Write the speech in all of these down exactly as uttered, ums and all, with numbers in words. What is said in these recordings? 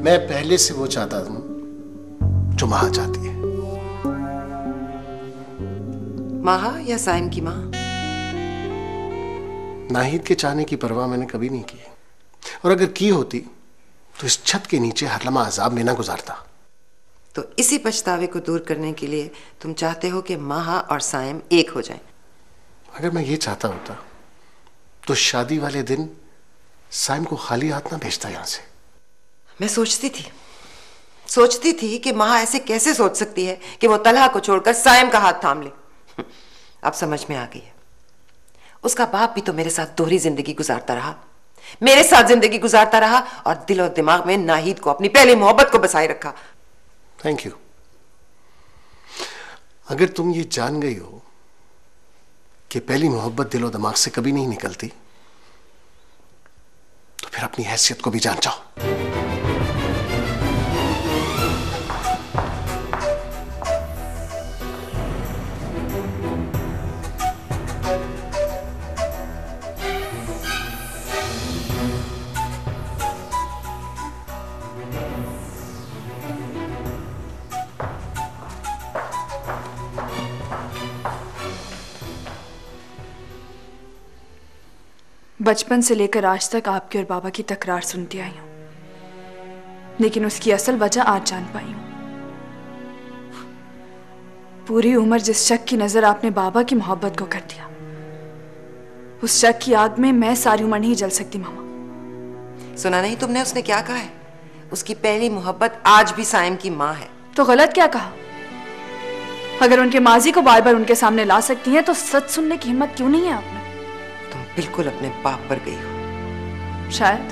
मैं पहले से वो चाहता हूं जो माँ चाहती है। माहा या साइम की माँ? नाहिद के चाहने की परवाह मैंने कभी नहीं की, और अगर की होती तो इस छत के नीचे हर लम्हा अजाब में ना गुजारता। तो इसी पछतावे को दूर करने के लिए तुम चाहते हो कि माहा और साइम एक हो जाएं। अगर मैं ये चाहता होता तो शादी वाले दिन साइम को खाली हाथ ना भेजता यहां से। मैं सोचती थी सोचती थी कि माहा ऐसे कैसे सोच सकती है कि वो तलहा को छोड़कर साइम का हाथ थाम ले। अब समझ में आ गई है। उसका बाप भी तो मेरे साथ दोहरी जिंदगी गुजारता रहा, मेरे साथ जिंदगी गुजारता रहा और दिल और दिमाग में नाहिद को, अपनी पहली मोहब्बत को बसाए रखा। Thank you. अगर तुम ये जान गई हो कि पहली मोहब्बत दिल और दिमाग से कभी नहीं निकलती, तो फिर अपनी हैसियत को भी जान जाओ। बचपन से लेकर आज तक आपके और बाबा की तकरार सुनती आई हूं, लेकिन उसकी असल वजह आज जान पाई हूं। पूरी उम्र जिस शक की नजर आपने बाबा की मोहब्बत को कर दिया, उस शक की आग में मैं सारी उम्र नहीं जल सकती मामा। सुना नहीं तुमने उसने क्या कहा है? उसकी पहली मोहब्बत आज भी साइम की माँ है। तो गलत क्या कहा? अगर उनके माजी को बार बार उनके सामने ला सकती हैं तो सच सुनने की हिम्मत क्यों नहीं है आपने? तुम बिल्कुल अपने बाप पर गई हो। शायद।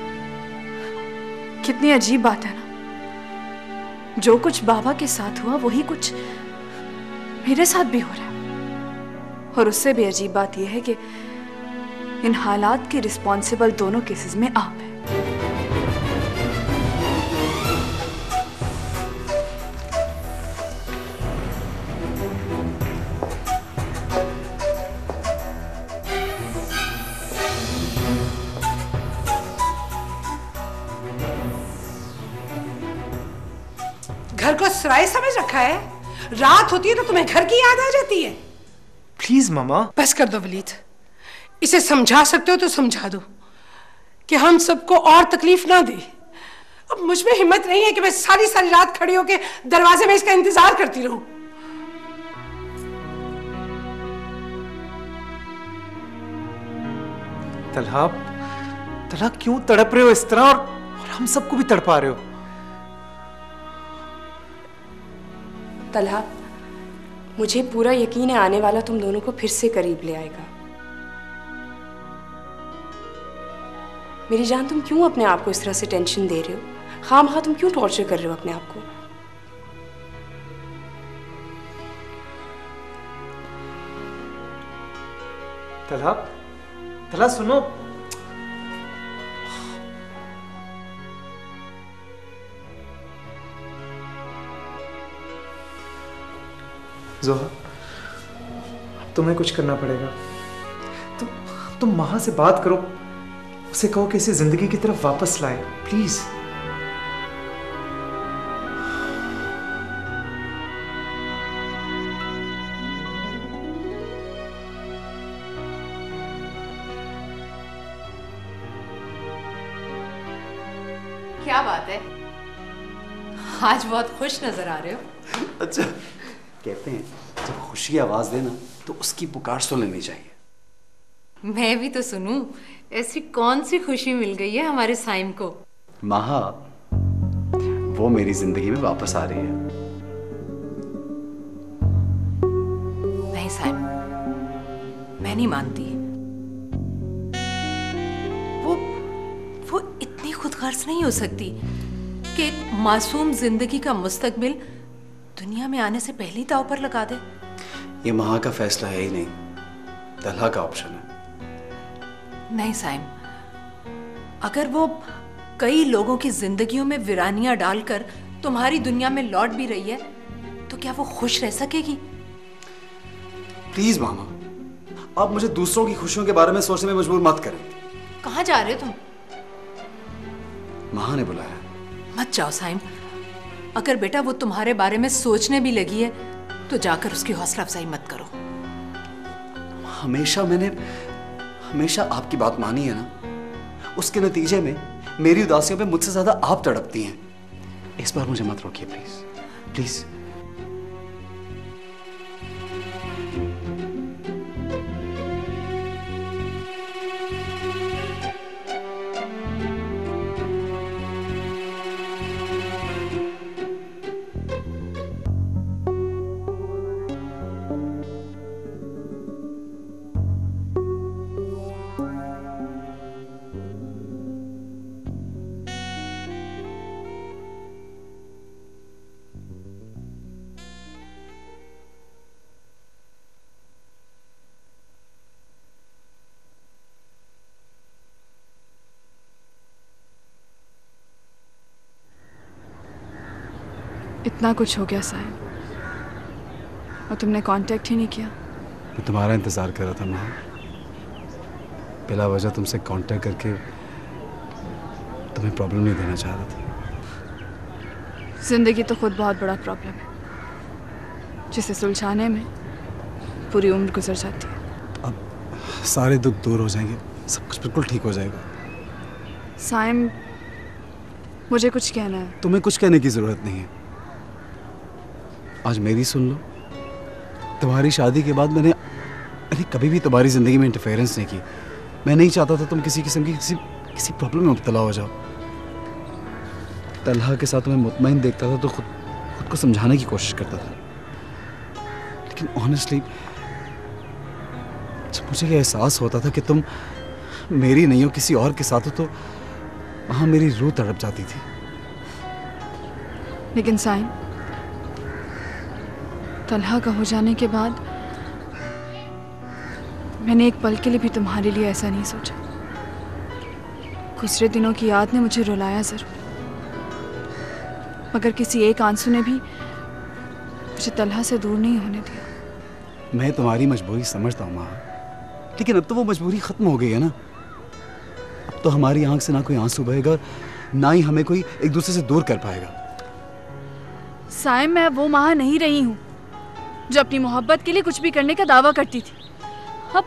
कितनी अजीब बात है ना, जो कुछ बाबा के साथ हुआ वही कुछ मेरे साथ भी हो रहा है। और उससे भी अजीब बात यह है कि इन हालात के रिस्पॉन्सिबल दोनों केसेस में आप हैं। घर को सराय समझ रखा है? रात होती है तो तुम्हें घर की याद आ जाती है। प्लीज मामा। बस कर दो वलीद, इसे समझा सकते हो तो समझा दो कि हम सबको और तकलीफ ना दे। अब मुझ में हिम्मत नहीं है कि मैं सारी सारी रात खड़ी होकर दरवाजे में इसका इंतजार करती रहूं। तलहा, तलहा क्यों तड़प रहे हो इस तरह, और, और हम सबको भी तड़पा रहे हो? तलहा, मुझे पूरा यकीन है आने वाला तुम दोनों को फिर से करीब ले आएगा। मेरी जान, तुम क्यों अपने आप को इस तरह से टेंशन दे रहे हो? खामखा तुम क्यों टॉर्चर कर रहे हो अपने आप को? तलहा, तलहा सुनो। जोहा, अब तुम्हें कुछ करना पड़ेगा। तुम तुम माँ से बात करो, उसे कहो कि इसे जिंदगी की तरफ वापस लाए, प्लीज। क्या बात है, आज बहुत खुश नजर आ रहे हो। अच्छा, कहते हैं जब खुशी आवाज देना तो उसकी पुकार सुन लेनी चाहिए। मैं भी तो सुनूं, ऐसी कौन सी खुशी मिल गई है हमारे साइम को? माहा, वो मेरी जिंदगी में वापस आ रही है। नहीं साइम, मैं नहीं मानती। वो वो इतनी खुदगर्ज नहीं हो सकती कि एक मासूम जिंदगी का मुस्तकबिल दुनिया में आने से पहले ही दांव पर लगा दे। ये माँ का फैसला है ही नहीं, तलहा का ऑप्शन है। नहीं साइम, अगर वो कई लोगों की जिंदगियों में वीरानियां डालकर तुम्हारी दुनिया में लौट भी रही है, तो क्या वो खुश रह सकेगी? प्लीज मामा, आप मुझे दूसरों की खुशियों के बारे में सोचने में मजबूर मत करें। कहाँ जा रहे हो तुम? माँ ने बुलाया। मत जाओ साइम। अगर बेटा वो तुम्हारे बारे में सोचने भी लगी है तो जाकर उसकी हौसला अफजाई मत करो। हमेशा मैंने हमेशा आपकी बात मानी है ना, उसके नतीजे में मेरी उदासियों पे मुझसे ज्यादा आप तड़पती हैं। इस बार मुझे मत रोकिए प्लीज, प्लीज। इतना कुछ हो गया साहब और तुमने कांटेक्ट ही नहीं किया। मैं तुम्हारा इंतजार कर रहा था माँ, बिला वजह तुमसे कांटेक्ट करके तुम्हें प्रॉब्लम नहीं देना चाह रहा था। जिंदगी तो खुद बहुत बड़ा प्रॉब्लम है जिसे सुलझाने में पूरी उम्र गुजर जाती है। अब सारे दुख दूर हो जाएंगे, सब कुछ बिल्कुल ठीक हो जाएगा। साइम, मुझे कुछ कहना है। तुम्हें कुछ कहने की जरूरत नहीं है। आज मेरी सुन लो, तुम्हारी शादी के बाद मैंने अरे कभी भी तुम्हारी जिंदगी में इंटरफेरेंस नहीं की। मैं नहीं चाहता था तुम किसी किस्म की किसी किसी प्रॉब्लम में मुब्तला हो जाओ। तलहा के साथ तुम्हें मुतमईन देखता था तो खुद खुद को समझाने की कोशिश करता था, लेकिन ऑनेस्टली जब मुझे ये एहसास होता था कि तुम मेरी नहीं हो किसी और के साथ हो, तो वहां मेरी रूह तड़प जाती थी। लेकिन साइम, तलहा का हो जाने के बाद मैंने एक पल के लिए भी तुम्हारे लिए ऐसा नहीं सोचा। गुज़रे दिनों की याद ने मुझे रुलाया जरूर, मगर किसी एक आंसू ने भी मुझे तलहा से दूर नहीं होने दिया। मैं तुम्हारी मजबूरी समझता हूँ माँ, लेकिन अब तो वो मजबूरी खत्म हो गई है ना। अब तो हमारी आंख से ना कोई आंसू बहेगा, ना ही हमें कोई एक दूसरे से दूर कर पाएगा। साइम, मैं वो माँ नहीं रही हूँ जो अपनी मोहब्बत के लिए कुछ भी करने का दावा करती थी। अब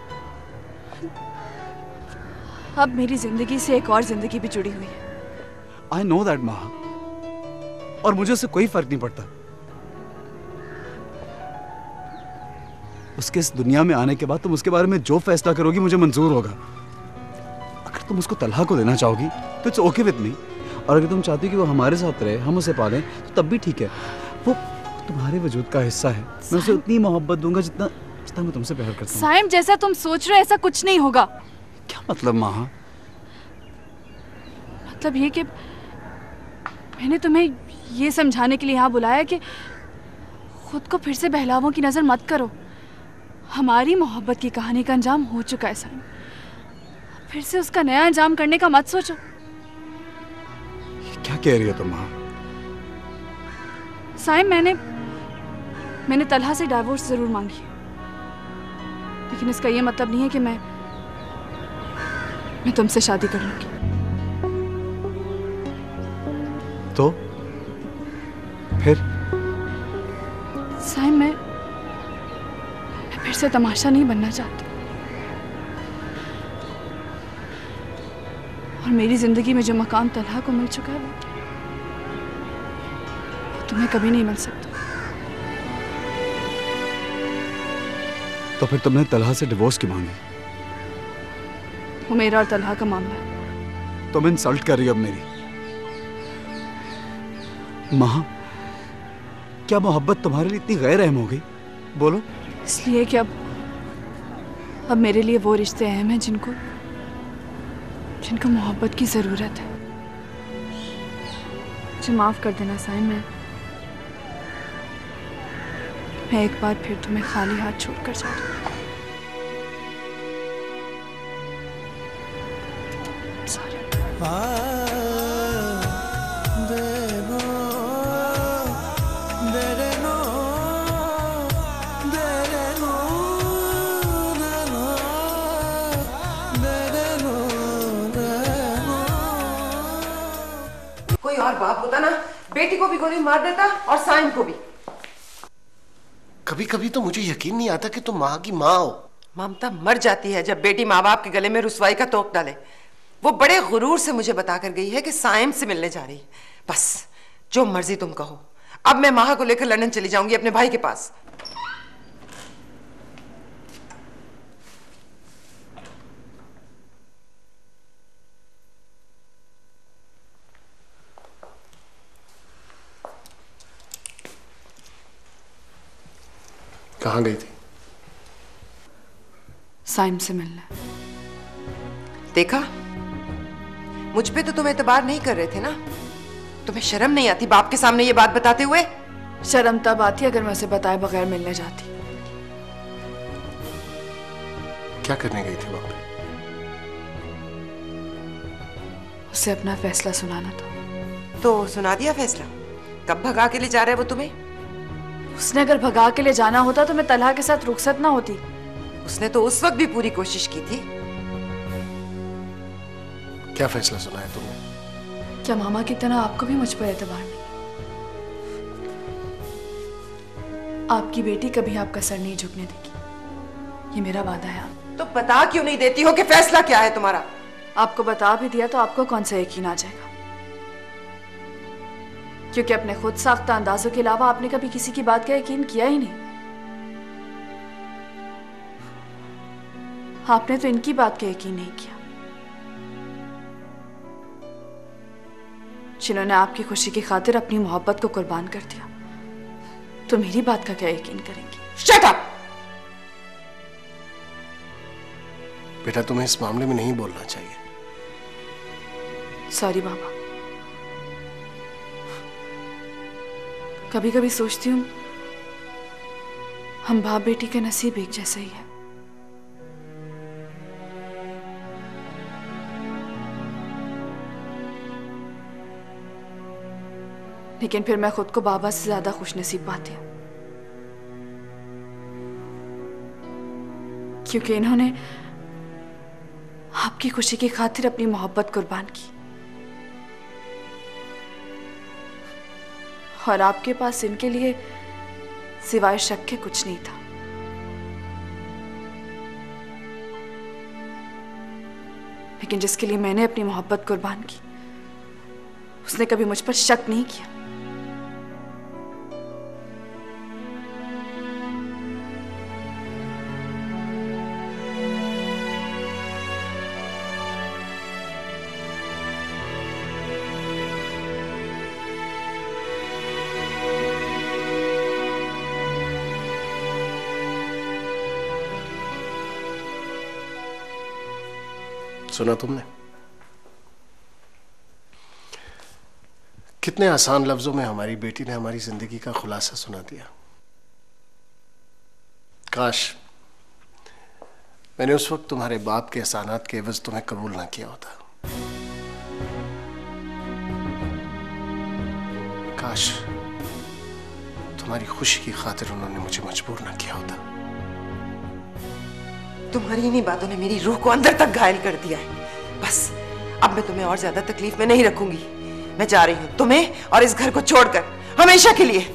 अब मेरी जिंदगी से एक और जिंदगी भी जुड़ी हुई है। आई नो दैट माँ, और मुझे उससे कोई फर्क नहीं पड़ता। उसके इस दुनिया में आने के बाद तुम उसके बारे में जो फैसला करोगी मुझे मंजूर होगा। अगर तुम उसको तलहा को देना चाहोगी तो इट्स ओके विद मी, और अगर तुम चाहती हो कि वो हमारे साथ रहे, हम उसे पालें, तो तब भी ठीक है। वो तुम्हारे वजूद का हिस्सा है। मैं उसे उतनी मोहब्बत दूंगा जितना जितना मैं तुमसे प्यार करता हूँ। साइम, जैसा तुम सोच रहे हो ऐसा कुछ नहीं होगा। क्या मतलब माँ? मतलब ये कि मैंने तुम्हें ये समझाने के लिए यहाँ बुलाया कि खुद को फिर से बहलावों की नजर मत करो। हमारी मोहब्बत की कहानी का अंजाम हो चुका है साइम, फिर से उसका नया अंजाम करने का मत सोचो। क्या कह रही हो तुम माँ? साइम, मैंने मैंने तलहा से डाइवोर्स जरूर मांगी है, लेकिन इसका ये मतलब नहीं है कि मैं मैं तुमसे शादी कर लूंगी। तो फिर? साइम, मैं मैं फिर से तमाशा नहीं बनना चाहती, और मेरी जिंदगी में जो मकाम तलहा को मिल चुका है वो तुम्हें कभी नहीं मिल सकता। तो फिर तुमने तलहा से डिवोर्स क्यों मांगी? वो मेरा और तलहा का मामला है। तुम इंसल्ट कर रही हो अब मेरी। माँ, क्या मोहब्बत तुम्हारे लिए इतनी गैर अहम हो गई? बोलो। इसलिए कि अब अब मेरे लिए वो रिश्ते अहम हैं जिनको जिनको मोहब्बत की जरूरत है। मुझे माफ कर देना साइम, मैं मैं एक बार फिर तुम्हें खाली हाथ छोड़कर जा रही हूँ। सॉरी। कोई और बाप होता ना, बेटी को भी गोली मार देता और साइम को भी। कभी कभी तो मुझे यकीन नहीं आता कि तुम माँ की माँ हो। ममता मर जाती है जब बेटी माँ बाप के गले में रुसवाई का तोक डाले। वो बड़े गुरूर से मुझे बताकर गई है कि साइम से मिलने जा रही है। बस जो मर्जी तुम कहो, अब मैं माँ को लेकर लंदन चली जाऊंगी अपने भाई के पास। कहाँ गई थी? साइम से मिलने। देखा, मुझ पे तो तुम एतबार नहीं कर रहे थे ना। तुम्हें शर्म नहीं आती बाप के सामने ये बात बताते हुए? शर्म तब आती अगर मैं उसे बताए बगैर मिलने जाती। क्या करने गई थी वहां पे? उसे अपना फैसला सुनाना था। तो सुना दिया फैसला? कब भगा के ले जा रहे वो तुम्हें? उसने अगर भगा के ले जाना होता तो मैं तलहा के साथ रुखसत ना होती। उसने तो उस वक्त भी पूरी कोशिश की थी। क्या फैसला सुनाया तुमने? क्या मामा की तरह आपको भी मुझ पर एतबार नहीं? आपकी बेटी कभी आपका सर नहीं झुकने देगी, ये मेरा वादा है। आप तो बता क्यों नहीं देती हो कि फैसला क्या है तुम्हारा? आपको बता भी दिया तो आपको कौन सा यकीन आ जाएगा, क्योंकि अपने खुद साख्ता अंदाजों के अलावा आपने कभी किसी की बात का यकीन किया ही नहीं। आपने तो इनकी बात का यकीन नहीं किया, जिन्होंने आपकी खुशी की खातिर अपनी मोहब्बत को कुर्बान कर दिया, तो मेरी बात का क्या यकीन करेंगी? Shut up! बेटा, तुम्हें इस मामले में नहीं बोलना चाहिए। सॉरी बाबा। कभी कभी सोचती हूँ हम बाप बेटी का नसीब एक जैसा ही है। लेकिन फिर मैं खुद को बाबा से ज्यादा खुश नसीब पाती हूँ, क्योंकि इन्होंने आपकी खुशी की खातिर अपनी मोहब्बत कुर्बान की और आपके पास इनके लिए सिवाय शक के कुछ नहीं था। लेकिन जिसके लिए मैंने अपनी मोहब्बत कुर्बान की, उसने कभी मुझ पर शक नहीं किया। सुना तुमने? कितने आसान लफ्जों में हमारी बेटी ने हमारी जिंदगी का खुलासा सुना दिया। काश मैंने उस वक्त तुम्हारे बाप के एहसानात के एवज तुम्हें कबूल ना किया होता। काश तुम्हारी खुशी की खातिर उन्होंने मुझे मजबूर ना किया होता। तुम्हारी इन्हीं बातों ने मेरी रूह को अंदर तक घायल कर दिया है। बस अब मैं तुम्हें और ज्यादा तकलीफ में नहीं रखूंगी। मैं जा रही हूं, तुम्हें और इस घर को छोड़कर, हमेशा के लिए।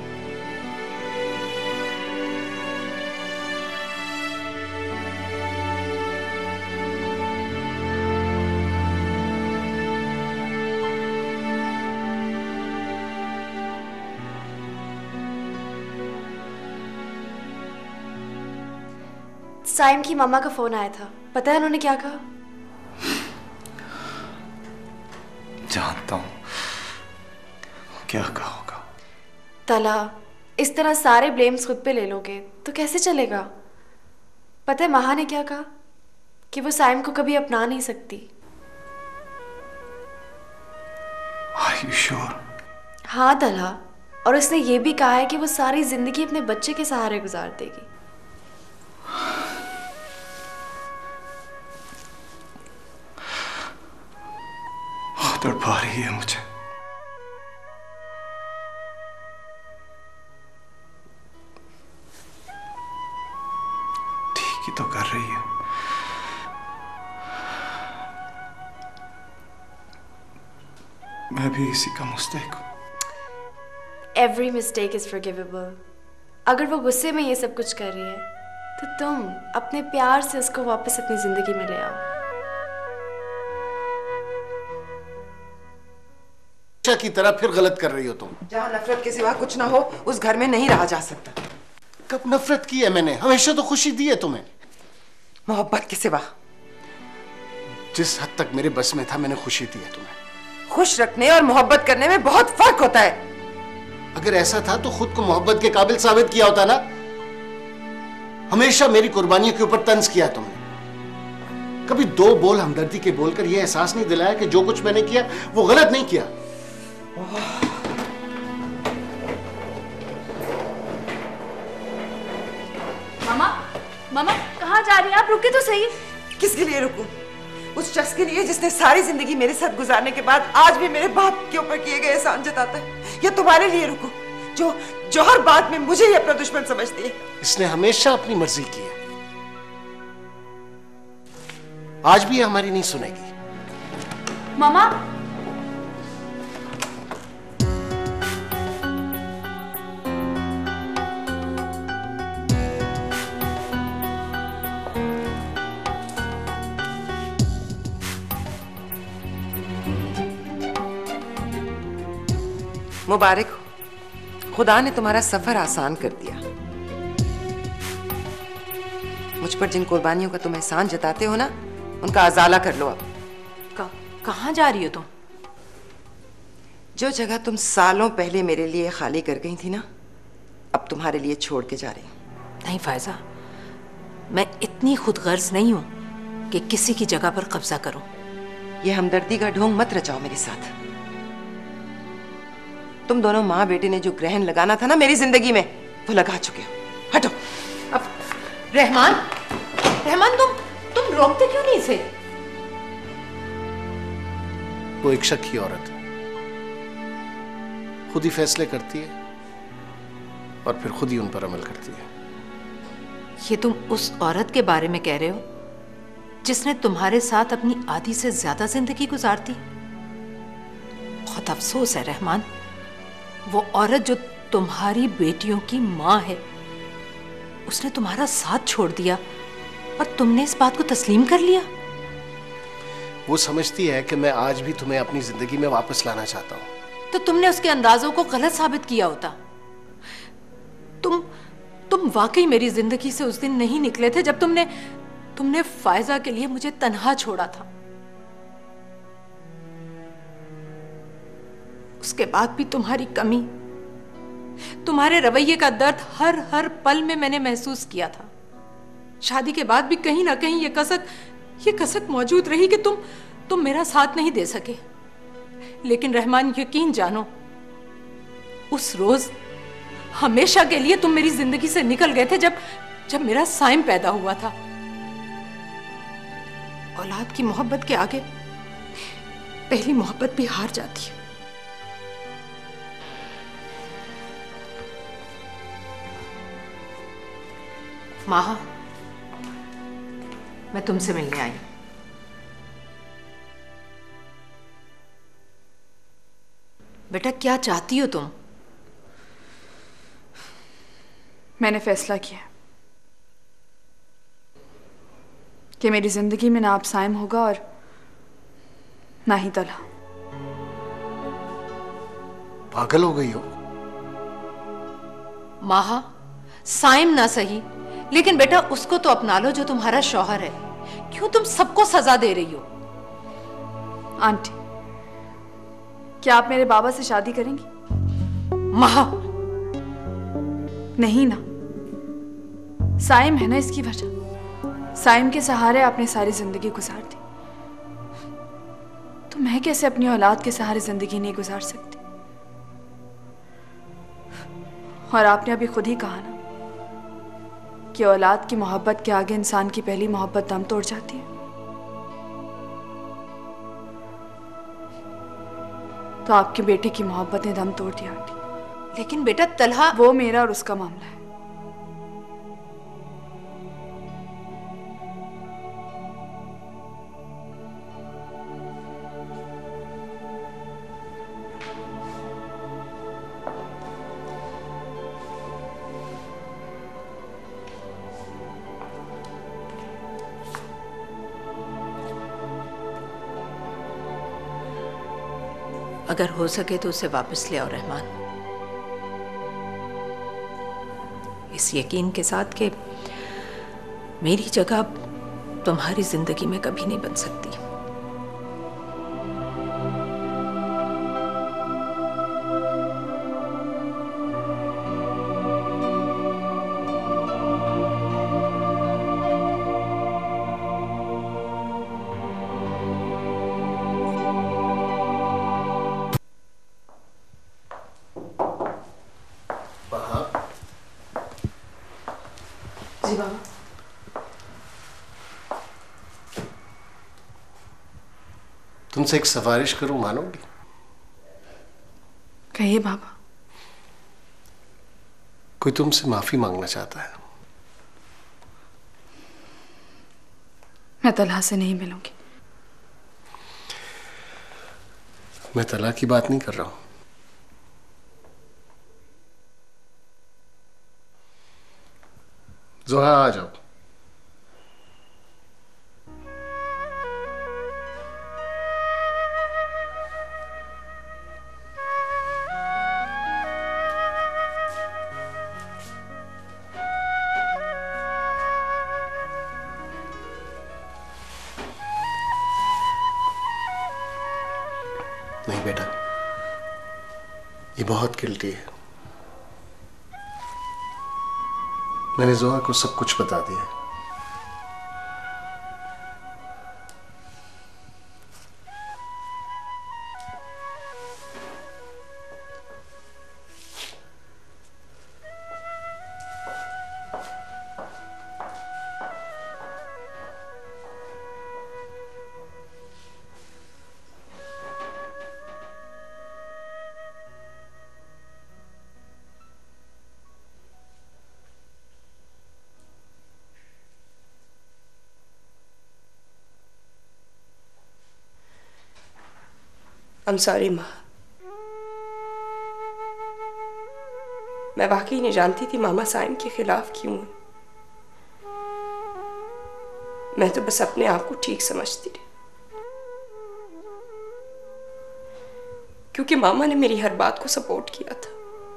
साइम की मामा का फोन आया था, पता है उन्होंने क्या कहा? जानता हूं क्या कहा होगा। तला, इस तरह सारे ब्लेम्स खुद पे ले लोगे तो कैसे चलेगा? पता है महा ने क्या कहा? कि वो साइम को कभी अपना नहीं सकती। Are you sure? हाँ तला, और उसने ये भी कहा है कि वो सारी जिंदगी अपने बच्चे के सहारे गुजार देगी। तड़पा रही है मुझे। ठीक ही तो कर रही है। मैं भी इसी का मुस्तहिक हूँ। Every mistake is forgivable. अगर वो गुस्से में ये सब कुछ कर रही है तो तुम अपने प्यार से उसको वापस अपनी जिंदगी में ले आओ। की तरह फिर गलत कर रही हो तुम। जहाँ नफरत के सिवा कुछ ना हो उस घर में नहीं रहा जा सकता। कब नफरत की है मैंने? हमेशा तो खुशी दी है तुम्हें। मोहब्बत के सिवा जिस हद तक मेरे बस में था मैंने खुशी दी है तुम्हें। खुश रखने और मोहब्बत करने में बहुत फर्क होता है। अगर ऐसा था तो खुद को मोहब्बत के काबिल साबित किया होता ना। हमेशा मेरी कुर्बानियों के ऊपर तंज किया तुमने। कभी दो बोल हमदर्दी के बोलकर यह एहसास नहीं दिलाया कि जो कुछ मैंने किया वो गलत नहीं किया। मामा, मामा कहाँ जा रही हैं आप? रुके तो सही। किसके लिए रुकूं? उस शख्स के लिए जिसने सारी जिंदगी मेरे साथ गुजारने के बाद आज भी मेरे बाप के ऊपर किए गए एहसान जताता है, या तुम्हारे लिए रुकूं जो जो हर बात में मुझे ही अपना दुश्मन समझती है? इसने हमेशा अपनी मर्जी की है, आज भी हमारी नहीं सुनेगी। मामा मुबारक हो, खुदा ने तुम्हारा सफर आसान कर दिया। मुझ पर जिन कुर्बानियों का तुम एहसान जताते हो ना, उनका अजाला कर लो। अब कहाँ जा रही हो तुम? जो जगह तुम सालों पहले मेरे लिए खाली कर गई थी ना, अब तुम्हारे लिए छोड़ के जा रही हूं। नहीं फायजा, मैं इतनी खुदगर्ज नहीं हूं कि किसी की जगह पर कब्जा करूं। यह हमदर्दी का ढोंग मत रचाओ मेरे साथ। तुम दोनों माँ बेटे ने जो ग्रहण लगाना था ना मेरी जिंदगी में, वो लगा चुके हो। हटो। अब रहमान, रहमान तुम तुम रोकते क्यों नहीं इसे? वो एक शक की औरत है, खुद ही फैसले करती है और फिर खुद ही उन पर अमल करती है। ये तुम उस औरत के बारे में कह रहे हो जिसने तुम्हारे साथ अपनी आधी से ज्यादा जिंदगी गुजारती? बहुत अफसोस है रहमान, वो औरत जो तुम्हारी बेटियों की माँ है, उसने तुम्हारा साथ छोड़ दिया और तुमने इस बात को तस्लीम कर लिया। वो समझती है कि मैं आज भी तुम्हें अपनी जिंदगी में वापस लाना चाहता हूं। तो तुमने उसके अंदाजों को गलत साबित किया होता। तुम तुम वाकई मेरी जिंदगी से उस दिन नहीं निकले थे जब तुमने तुमने फायजा के लिए मुझे तन्हा छोड़ा था। उसके बाद भी तुम्हारी कमी, तुम्हारे रवैये का दर्द हर हर पल में मैंने महसूस किया था। शादी के बाद भी कहीं ना कहीं ये कसक ये कसक मौजूद रही कि तुम तुम मेरा साथ नहीं दे सके। लेकिन रहमान, यकीन जानो, उस रोज हमेशा के लिए तुम मेरी जिंदगी से निकल गए थे जब जब मेरा साइम पैदा हुआ था। औलाद की मोहब्बत के आगे पहली मोहब्बत भी हार जाती है। माहा, मैं तुमसे मिलने आई। बेटा, क्या चाहती हो तुम? मैंने फैसला किया कि मेरी जिंदगी में ना आप साइम होगा और ना ही तलहा। पागल हो गई हो? माहा, साइम ना सही, लेकिन बेटा उसको तो अपना लो जो तुम्हारा शौहर है। क्यों तुम सबको सजा दे रही हो? आंटी, क्या आप मेरे बाबा से शादी करेंगी? माहा, नहीं ना। साइम है ना इसकी वजह। साइम के सहारे आपने सारी जिंदगी गुजार दी, तो मैं कैसे अपनी औलाद के सहारे जिंदगी नहीं गुजार सकती? और आपने अभी खुद ही कहा ना कि औलाद की मोहब्बत के आगे इंसान की पहली मोहब्बत दम तोड़ जाती है। तो आपके बेटे की मोहब्बत ने दम तोड़ दिया आंटी। लेकिन बेटा तलहा, वो मेरा और उसका मामला है। अगर हो सके तो उसे वापस ले आओ रहमान, इस यकीन के साथ कि मेरी जगह तुम्हारी जिंदगी में कभी नहीं बन सकती। जी बाबा। तुमसे एक सिफारिश करूं, मानोगी? कहिए बाबा। कोई तुमसे माफी मांगना चाहता है। मैं तलहा से नहीं मिलूंगी। मैं तलाक की बात नहीं कर रहा हूं। जोहा, आ जाओ। नहीं बेटा, ये बहुत गिल्टी है। मैंने जोहा को सब कुछ बता दिया है। I'm sorry माँ। मैं वाकई नहीं जानती थी मामा साइम के खिलाफ क्यों है। मैं तो बस अपने आप को ठीक समझती रही, क्योंकि मामा ने मेरी हर बात को सपोर्ट किया था।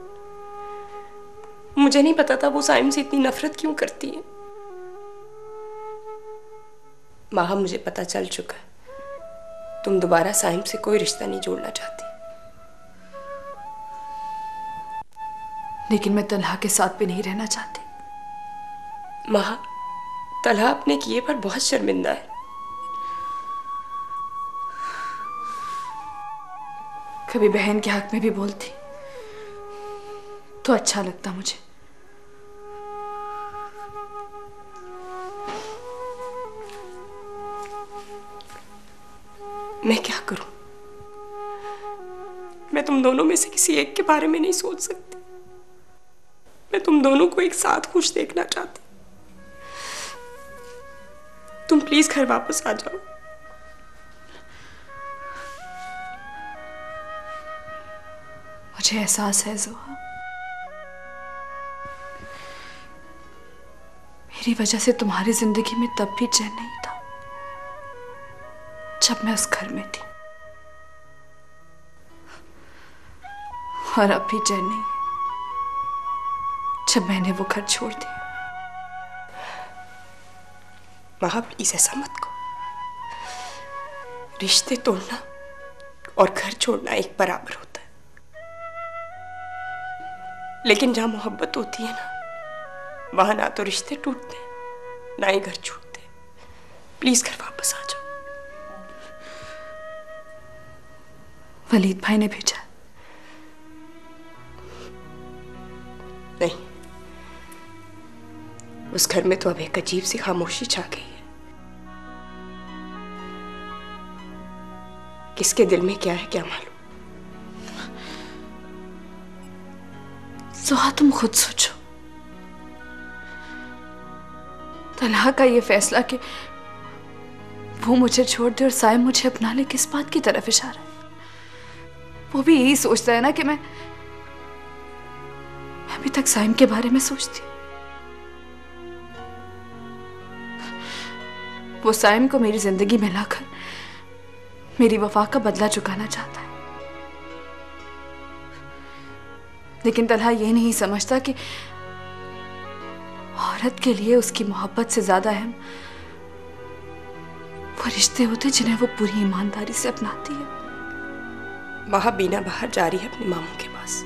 मुझे नहीं पता था वो साइम से इतनी नफरत क्यों करती है। माँ, मुझे पता चल चुका है, तुम दोबारा साइम से कोई रिश्ता नहीं जोड़ना चाहती। लेकिन मैं तलहा के साथ भी नहीं रहना चाहती। माँ, तलहा अपने किए पर बहुत शर्मिंदा है। कभी बहन के हक में भी बोलती तो अच्छा लगता मुझे। मैं क्या करूं? मैं तुम दोनों में से किसी एक के बारे में नहीं सोच सकती। मैं तुम दोनों को एक साथ खुश देखना चाहती। तुम प्लीज घर वापस आ जाओ। मुझे एहसास है जोहा, मेरी वजह से तुम्हारी जिंदगी में तब भी चैन नहीं था जब मैं उस घर में थी, और अब भी चैन नहीं जब मैंने वो घर छोड़ दिया। माँ, प्लीज ऐसा मत कहो। रिश्ते तोड़ना और घर छोड़ना एक बराबर होता है, लेकिन जहां मोहब्बत होती है ना, वहां ना तो रिश्ते टूटते ना ही घर छूटते। प्लीज घर वापस आ जाओ। वलीद भाई ने भेजा? नहीं, उस घर में तो अब एक अजीब सी खामोशी छा गई है। किसके दिल में क्या है क्या मालूम। जोहा, तुम खुद सोचो। तलहा का ये फैसला कि वो मुझे छोड़ दे और साइम मुझे अपना ले, किस बात की तरफ इशारा है? वो भी यही सोचता है ना कि मैं मैं अभी तक साइम के बारे में सोचती। वो साइम को मेरी जिंदगी में लाकर मेरी वफा का बदला चुकाना चाहता है। लेकिन तलहा ये नहीं समझता कि औरत के लिए उसकी मोहब्बत से ज्यादा अहम वो रिश्ते होते जिन्हें वो पूरी ईमानदारी से अपनाती है। वहां बीना बाहर जा रही है अपने मामू के पास।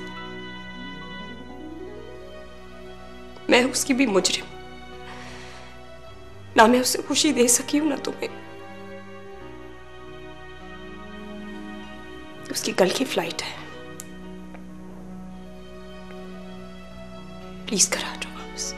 मैं उसकी भी मुजरिम, ना मैं उसे खुशी दे सकी हूं ना तुम्हें। उसकी कल की फ्लाइट है, प्लीज करा दो वापस।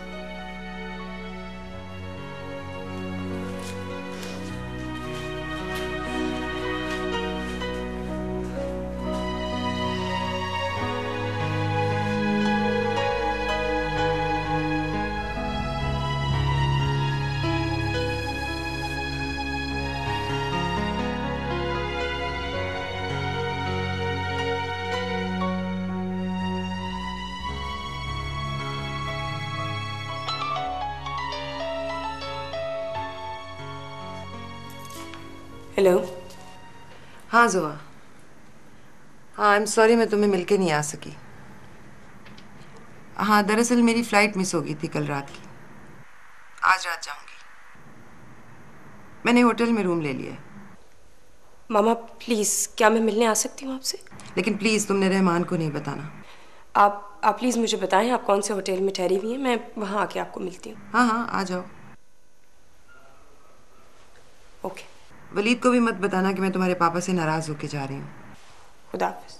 हेलो। हाँ जोआ, हाँ आई एम सॉरी मैं तुम्हें मिलके नहीं आ सकी। हाँ दरअसल मेरी फ्लाइट मिस हो गई थी कल रात की, आज रात जाऊंगी। मैंने होटल में रूम ले लिया है। मामा प्लीज, क्या मैं मिलने आ सकती हूँ आपसे? लेकिन प्लीज तुमने रहमान को नहीं बताना। आप आप प्लीज मुझे बताएं आप कौन से होटल में ठहरी हुई हैं, मैं वहां आके आपको मिलती हूँ। हाँ हाँ आ जाओ। ओके। वलीद को भी मत बताना कि मैं तुम्हारे पापा से नाराज होके जा रही हूँ। खुदा हाफिज।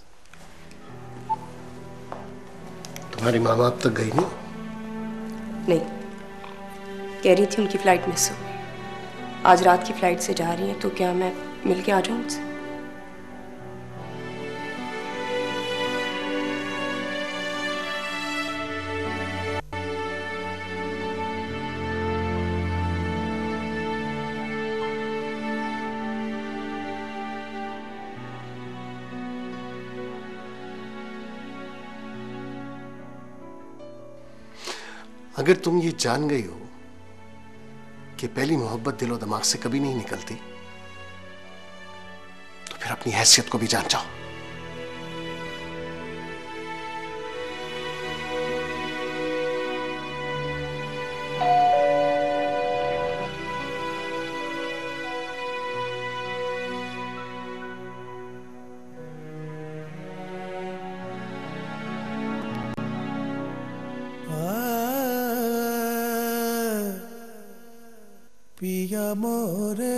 तुम्हारी माँ बाप तक गई नहीं? नहीं, कह रही थी उनकी फ्लाइट मिस हो गई, आज रात की फ्लाइट से जा रही हैं, तो क्या मैं मिल के आ जाऊँ उनसे? अगर तुम ये जान गई हो कि पहली मोहब्बत दिलो दिमाग से कभी नहीं निकलती, तो फिर अपनी हैसियत को भी जान जाओ। पिया मोरे।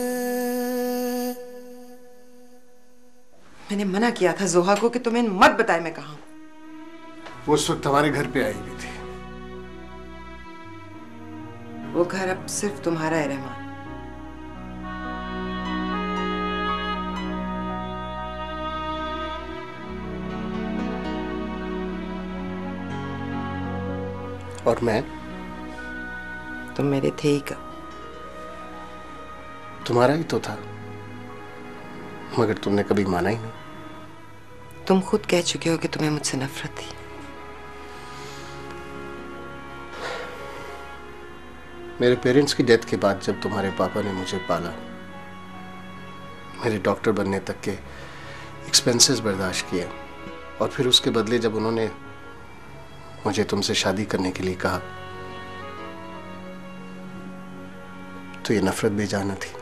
मैंने मना किया था जोहा को कि तुम्हें मत बताए मैं कहाँ हूं। वो उस वक्त हमारे घर पे आई हुई थी। वो घर अब सिर्फ तुम्हारा है रहमान। और मैं? तुम मेरे थे ही कब। तुम्हारा ही तो था, मगर तुमने कभी माना ही नहीं। तुम खुद कह चुके हो कि तुम्हें मुझसे नफरत थी। मेरे पेरेंट्स की डेथ के बाद जब तुम्हारे पापा ने मुझे पाला, मेरे डॉक्टर बनने तक के एक्सपेंसेस बर्दाश्त किए, और फिर उसके बदले जब उन्होंने मुझे तुमसे शादी करने के लिए कहा, तो ये नफरत बेजाना थी।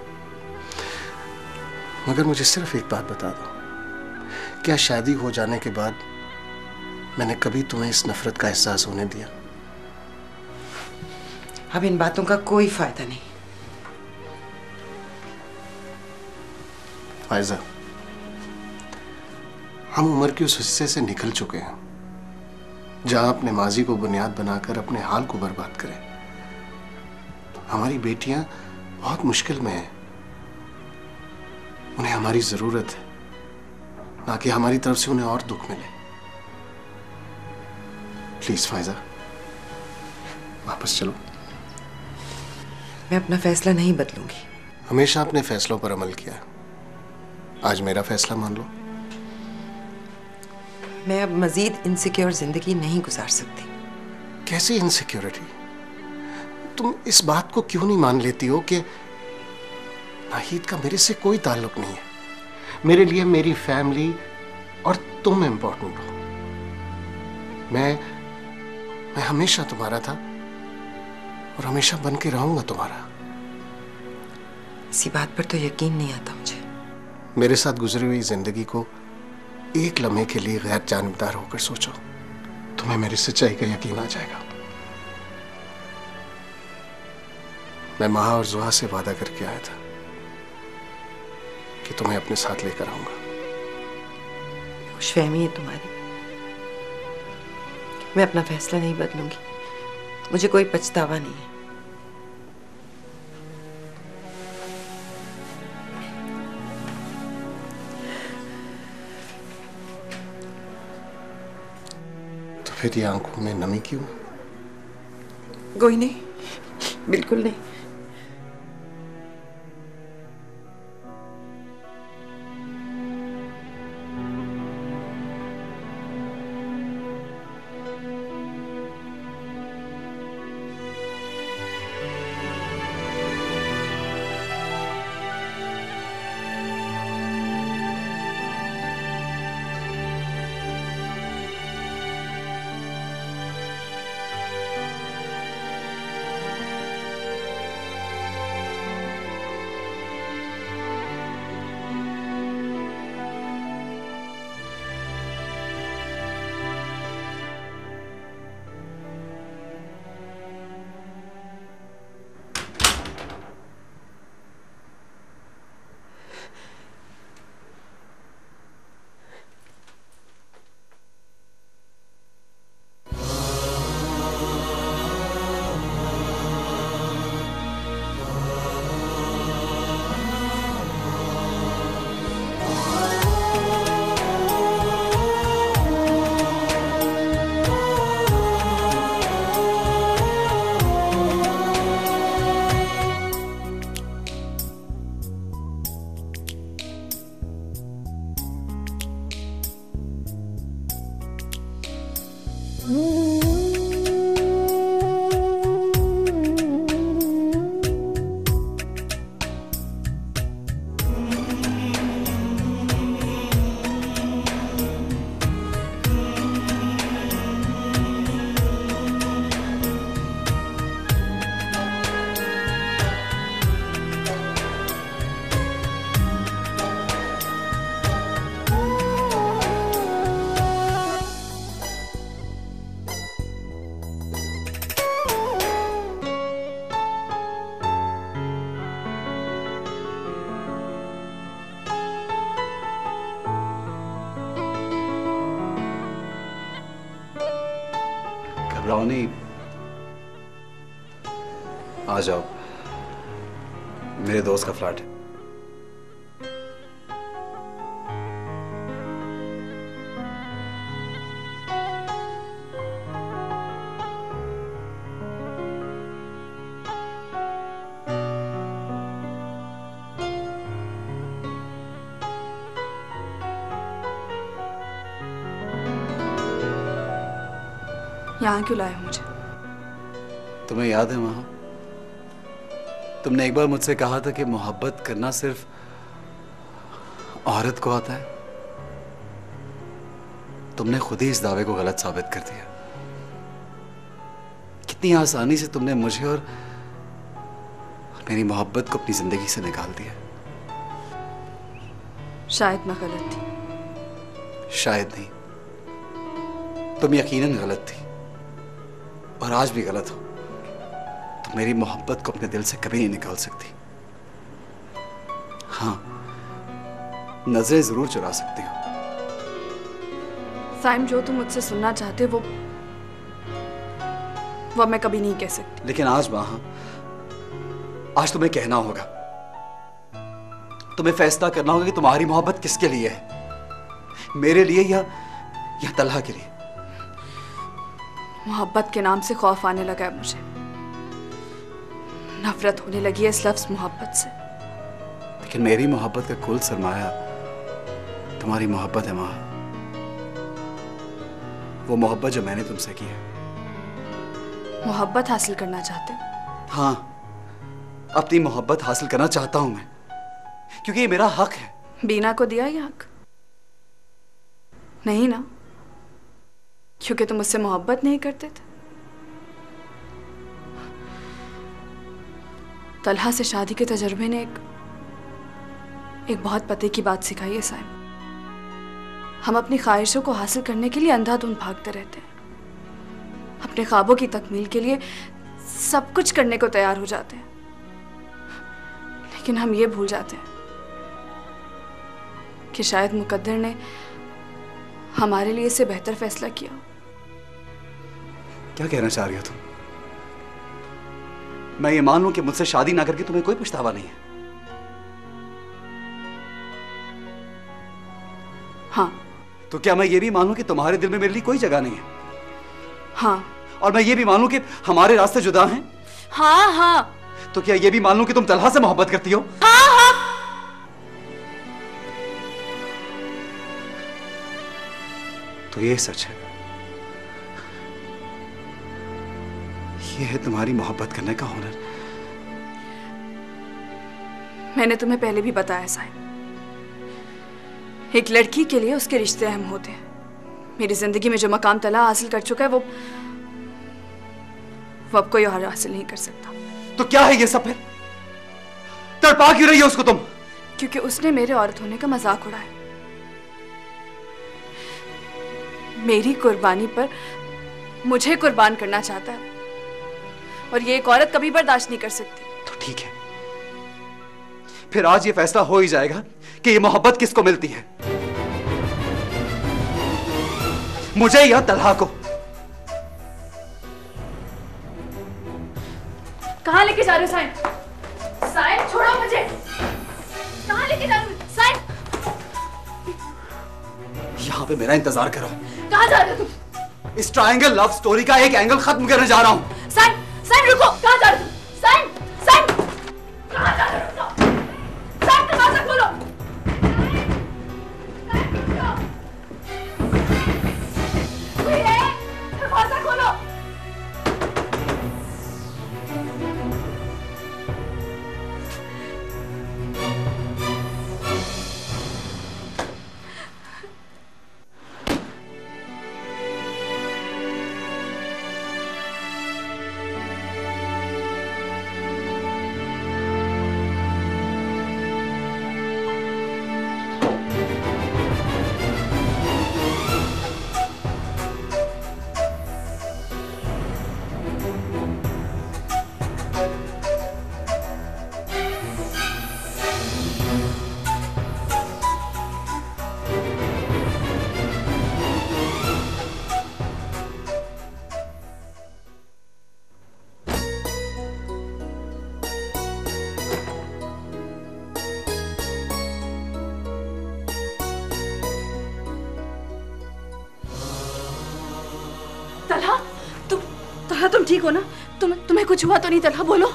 मगर मुझे सिर्फ एक बात बता दो, क्या शादी हो जाने के बाद मैंने कभी तुम्हें इस नफरत का एहसास होने दिया? अब इन बातों का कोई फायदा नहीं। फायजा, हम उम्र के उस हिस्से से निकल चुके हैं जहां अपने माजी को बुनियाद बनाकर अपने हाल को बर्बाद करें। हमारी बेटियां बहुत मुश्किल में हैं, उन्हें हमारी जरूरत है, ना कि हमारी तरफ से उन्हें और दुख मिले। प्लीज फायजा, वापस चलो। मैं अपना फैसला नहीं बदलूंगी। हमेशा अपने फैसलों पर अमल किया, आज मेरा फैसला मान लो। मैं अब मजीद इनसिक्योर जिंदगी नहीं गुजार सकती। कैसी इनसिक्योरिटी? तुम इस बात को क्यों नहीं मान लेती हो कि नाहिद का मेरे से कोई ताल्लुक नहीं है? मेरे लिए मेरी फैमिली और तुम इंपॉर्टेंट हो। मैं मैं हमेशा तुम्हारा था और हमेशा बन के रहूंगा तुम्हारा। इसी बात पर तो यकीन नहीं आता मुझे। मेरे साथ गुजरी हुई जिंदगी को एक लम्हे के लिए गैर जानबदार होकर सोचो, तुम्हें मेरी सच्चाई का यकीन आ जाएगा। मैं महा और जुहा से वादा करके आया था कि तुम्हें अपने साथ लेकर आऊंगा। खुशफहमी है तुम्हारी। मैं अपना फैसला नहीं बदलूंगी, मुझे कोई पछतावा नहीं है। तो फिर ये आंखों में नमी क्यों? कोई नहीं, बिल्कुल नहीं। घबराओ नहीं, आ जाओ, मेरे दोस्त का फ्लैट है। यहाँ क्यों लाए हो मुझे? तुम्हें याद है वहां, तुमने एक बार मुझसे कहा था कि मोहब्बत करना सिर्फ औरत को आता है। तुमने खुद ही इस दावे को गलत साबित कर दिया। कितनी आसानी से तुमने मुझे और मेरी मोहब्बत को अपनी जिंदगी से निकाल दिया। शायद मैं गलत थी। शायद नहीं, तुम यकीनन गलत थी और आज भी गलत हो। तुम मेरी मोहब्बत को अपने दिल से कभी नहीं निकाल सकती। हाँ, नजरें जरूर चुरा सकती हो। साइम, जो तुम मुझसे सुनना चाहते वो वो मैं कभी नहीं कह सकती। लेकिन आज वहां, आज तुम्हें कहना होगा, तुम्हें फैसला करना होगा कि तुम्हारी मोहब्बत किसके लिए है, मेरे लिए या या तलहा के लिए। मोहब्बत के नाम से खौफ आने लगा है मुझे। नफरत होने लगी है इस लफ्ज मोहब्बत से। लेकिन मेरी मोहब्बत का कुल सरमाया तुम्हारी मोहब्बत है माँ। वो मोहब्बत जो मैंने तुमसे की है। मोहब्बत हासिल करना चाहते हो? हाँ, अपनी मोहब्बत हासिल करना चाहता हूं मैं, क्योंकि ये मेरा हक है। बीना को दिया ये हक? नहीं ना? क्योंकि तुम मुझसे मोहब्बत नहीं करते थे? तलहा से शादी के तजर्बे ने एक एक बहुत पते की बात सिखाई है साइम। हम अपनी ख्वाहिशों को हासिल करने के लिए अंधाधुंध भागते रहते हैं, अपने ख्वाबों की तकमील के लिए सब कुछ करने को तैयार हो जाते हैं, लेकिन हम ये भूल जाते हैं कि शायद मुकद्दर ने हमारे लिए इससे बेहतर फैसला किया। क्या कहना चाह रही हो तुम? मैं ये मान लूं कि मुझसे शादी ना करके तुम्हें कोई पछतावा नहीं है? हाँ। तो क्या मैं ये भी मान लूं कि तुम्हारे दिल में मेरे लिए कोई जगह नहीं है? हाँ। और मैं ये भी मान लूं कि हमारे रास्ते जुदा हैं? हाँ हाँ। तो क्या ये भी मान लूं कि तुम तलहा से मोहब्बत करती हो? हाँ हाँ। तो ये सच है, ये है तुम्हारी मोहब्बत करने का हुनर। मैंने तुम्हें पहले भी बताया साहिब, एक लड़की के लिए उसके रिश्ते अहम होते हैं। मेरी जिंदगी में जो मकाम तलहा हासिल कर चुका है वो वो अब कोई और हासिल नहीं कर सकता। तो क्या है ये सब फिर? तड़पा क्यों रही है उसको तुम? क्योंकि उसने मेरे औरत होने का मजाक उड़ाया। मेरी कुर्बानी पर मुझे कुर्बान करना चाहता है, और ये एक औरत कभी बर्दाश्त नहीं कर सकती। तो ठीक है, फिर आज ये फैसला हो ही जाएगा कि ये मोहब्बत किसको मिलती है, मुझे या तलहा को। कहां लेके जा रहे हो साइम? साइम छोड़ो मुझे। कहां लेके जा रहे हो साइम? यहां पे मेरा इंतजार करो। कहां जा रहे हो तुम? इस ट्रायंगल लव स्टोरी का एक एंगल खत्म करने जा रहा हूं। साइम साइम रुको। कहां जा रहे हो? साइम साइम कहां जा रहे हो? साइम दरवाजा खोलो। कोई है? दरवाजा खोलो। तलहा, तुम तलहा तुम ठीक हो ना? तुम तुम्हें कुछ हुआ तो नहीं? तलहा बोलो।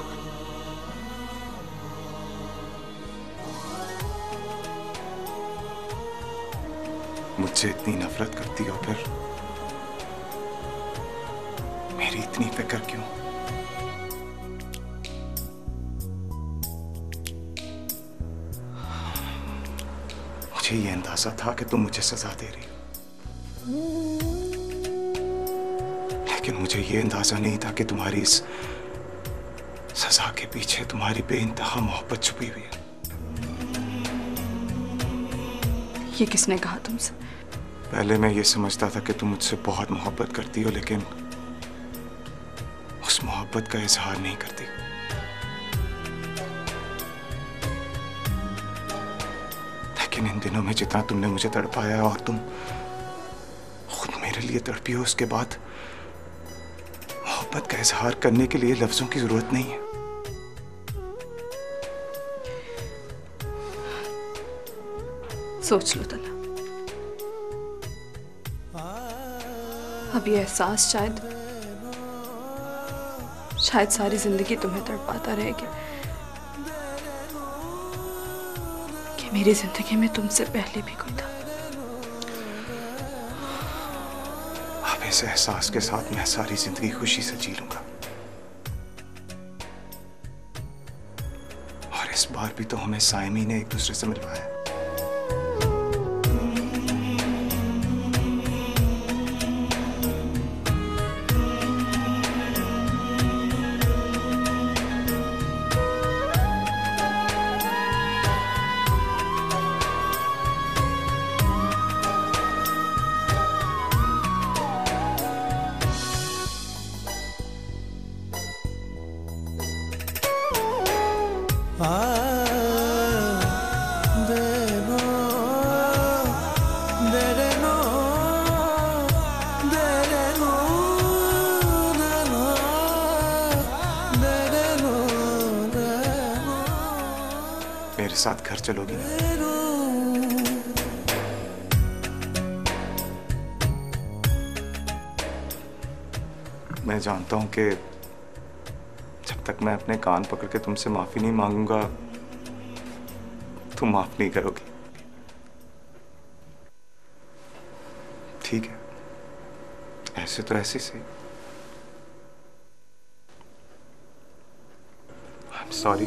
मुझसे इतनी नफरत करती हो, फिर मेरी इतनी फिक्र क्यों? मुझे ये अंदाजा था कि तुम मुझे सजा दे रही हो, लेकिन मुझे ये अंदाजा नहीं था कि तुम्हारी इस सजा के पीछे तुम्हारी बेइंतहा मोहब्बत छुपी हुई है। ये किसने कहा तुमसे? पहले मैं ये समझता था कि तुम मुझसे बहुत मोहब्बत करती हो, लेकिन उस मोहब्बत का इजहार नहीं करती। लेकिन इन दिनों में जितना तुमने मुझे तड़पाया और तुम खुद मेरे लिए तड़पी हो, उसके बाद मोहब्बत का इजहार करने के लिए लफ्जों की जरूरत नहीं है। सोच लो तला, अब ये एहसास शायद शायद सारी जिंदगी तुम्हें तड़पाता रहेगा कि मेरी जिंदगी में तुमसे पहले भी कोई था। अब इस एहसास के साथ मैं सारी जिंदगी खुशी से जी लूंगा, और इस बार भी तो हमें साइमी ने एक दूसरे से मिलवाया। साथ घर चलोगी ना? मैं जानता हूं कि जब तक मैं अपने कान पकड़ के तुमसे माफी नहीं मांगूंगा तुम माफ नहीं करोगी। ठीक है, ऐसे तो ऐसे सही। I am sorry.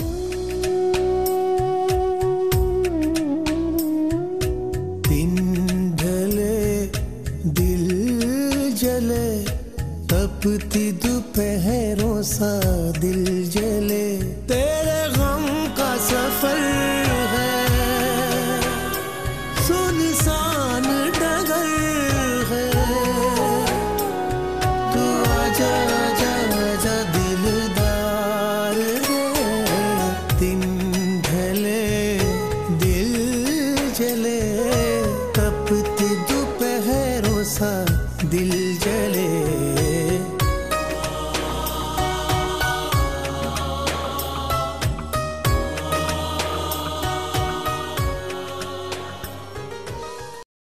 दिन ढले दिल जले तपती दोपहरों सा दिल जले, तेरे गम का सफर है सुनसान डगर है, तू आजा आजा आजा दिलदार है। दिन ढले दिल जले तपती दोपहरों सा दिल जले,